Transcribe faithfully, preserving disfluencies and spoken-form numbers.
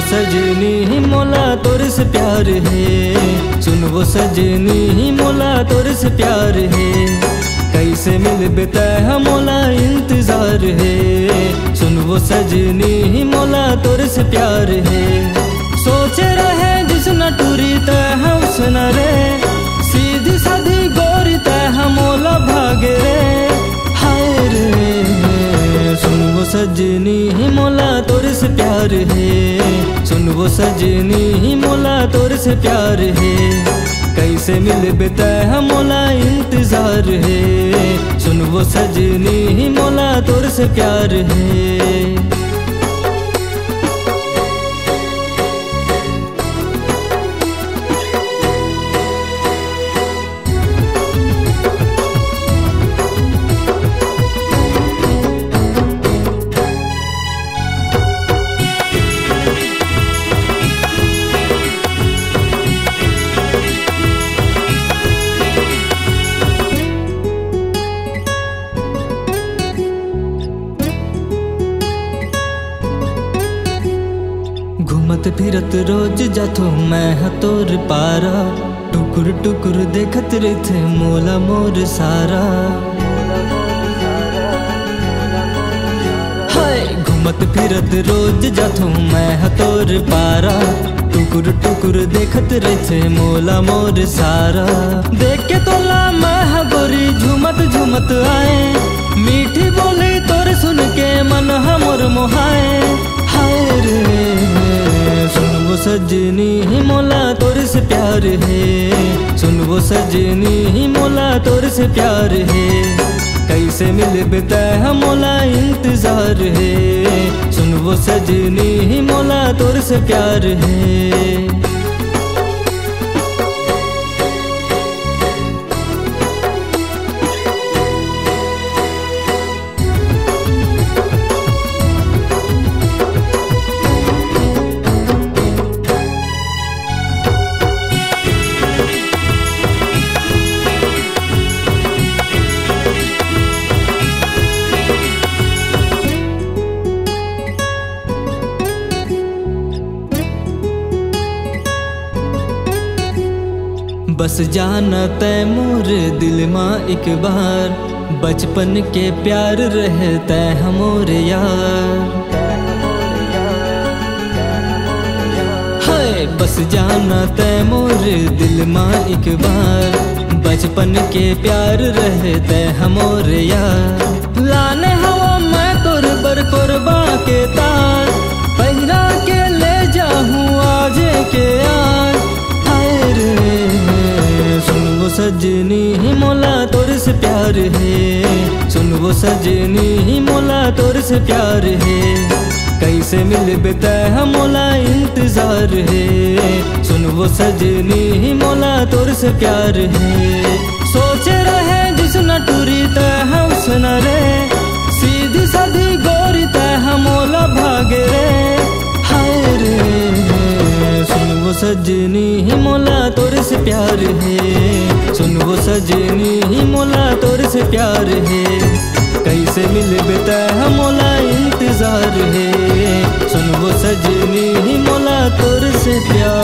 सजनी मोला तोर से प्यार है, सुन वो सजनी मोला तोर से प्यार है। कैसे मिल बिता मोला इंतजार है, सुन वो सजनी मोला तोर से प्यार है। सोचे रहे जिसना टूरी तह उसना रे, सीधी साधी गोरी तह मोला भागे रे। हाय रे सुन वो सजनी मोला तोर से प्यार है, सुन वो सजनी मोला तोर से प्यार है। कैसे मिल बिता मोला इंतजार है, सुन वो सजनी मोला तोर से प्यार है। घूमत फिरत रोज जाथो मैं तोर पारा, टुकुर टुकुर देखत रहते मोला मोर सारा। हाय घूमत फिरत रोज जाथो मैं तोर पारा, टुकुर टुकुर देखत रहते मोला मोर सारा। देख के तोला मैं गोरी झूमत झूमत आए, मीठी बोली तोर सुन के मन हमर मोहाए। हाय रे सुन वो सजनी मोला तोर से प्यार है, सुन वो सजनी मोला तोर से प्यार है। कैसे मिल बिता मोला इंतजार है, सुन वो सजनी मोला तोर से प्यार है। बस जाना तय मोर दिल माँ एक बार, बचपन के प्यार रहता है मोर यार। हाय बस जाना तय मोर दिल माँ एक बार, बचपन के प्यार रहता है मोर यार। लाने हवा मैं तोर बर कोरबा के तार, पहिरा के ले जाऊँ आज के यार। हाय रे सुन वो सजनी मोला तोर से प्यार है, सुन वो सजनी मोला तोर से प्यार है। कैसे मिल बिता मोला इंतजार है, सुन वो सजनी मोला तोर से प्यार है। सोचे रहे जिसना टूरी तह उसना रे, सीधी साधी गोरी तह मोला भागे रे। हाय रे सुन वो सजनी मोला तोर से प्यार है, सुन वो सजनी मोला तोर से प्यार है। कैसे मिल बिता मोला इंतजार है, सुन वो सजनी मोला तोर से प्यार